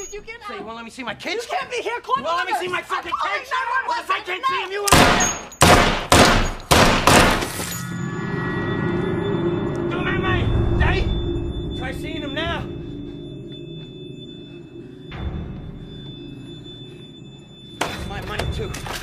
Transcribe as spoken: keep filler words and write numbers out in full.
Please, you get out. So you won't let me see my kids? You can't be here. Call You won't let me others. see my fucking I'm kids? calling What if I can't see them? You won't... Do them at night, day? Try seeing them now. My money, too.